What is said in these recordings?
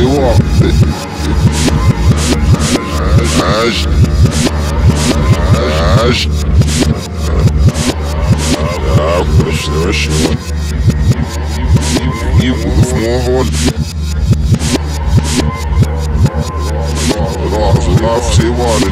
walk. You move more hard. Say water.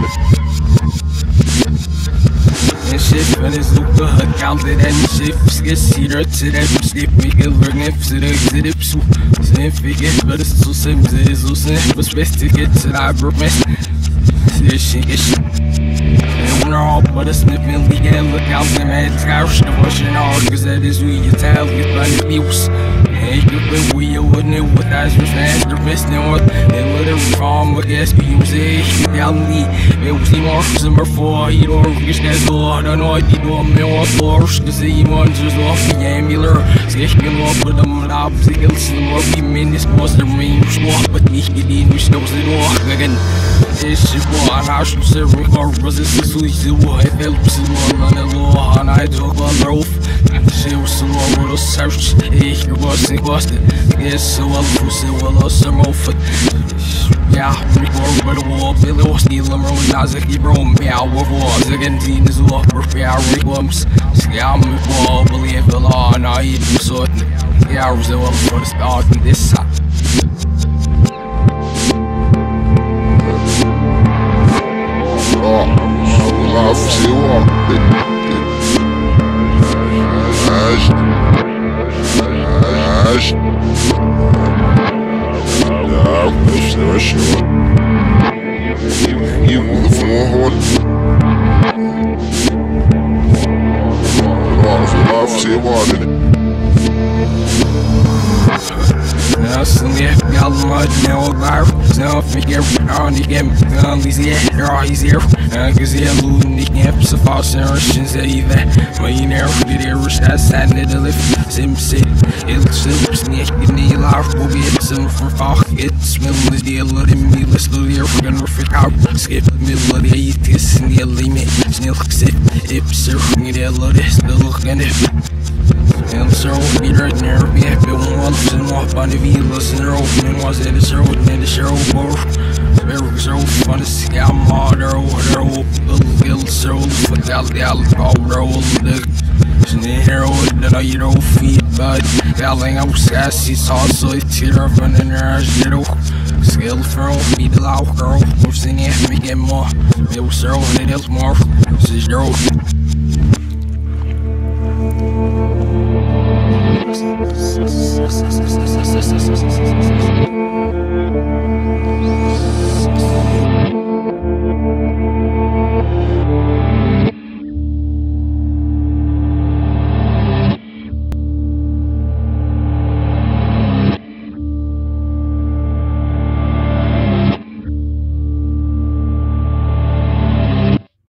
Shit, when it's super accounted and shit, skissy, to that sleep, we can learn if to the exhibit. Same figure, but it's so simple, it's so simple, but best to get to that broadcast. See, shit, get shit. And we're all but a sniffing, we can look out the man, couch, the washing all, cause that is who you tell, get by the views. Hey, you been we wouldn't it with us was fast, the best in what they would have reformed, I guess we use it. It was the marks number 4, you don't wish that's all. I don't know if you do a million floors, cause the ones just off the ambulance. Sketching off with them obstacles, the more we mean this was the main swap, but we didn't wish there was a walk again. This shit was I should serve record resistance, we still want it helps in one on the law, and I talk on the roof. She was so long with a search, ich was Boston, yes, so I'll push it while I some off it. Yeah, record by the wall, Billy was stealing my own Nazaki bro, meow, what was again, Teen is off for fair requums. Scam me for believe the law, and I eat the sort. Yeah, I was the one for the start in this side. Love, say what? You move more hard. Love, say water. Jag mud no bar, so figure on the game, easier, easier. Cause he looting the camp, so false narrations either. But you never did it, rush that side of the lift. Sim sit, it's silver snake in the life will be some for fuck. It's smell the deal, let him be listening here. We're gonna figure out, skip the middle of the 80s and the limit. Snail sit, if surfing it, let it still look and if. And so we right near me, I've been once and off on the wheels and opening was in the show and the show both. Very so fun to see I'm harder, water, little so without the alcohol roll the snare with the hero feet, but yelling out sassy sauce, it's here of an energy. Skill from me the loud girl, we're singing, we get more. It was so and it is more. This is your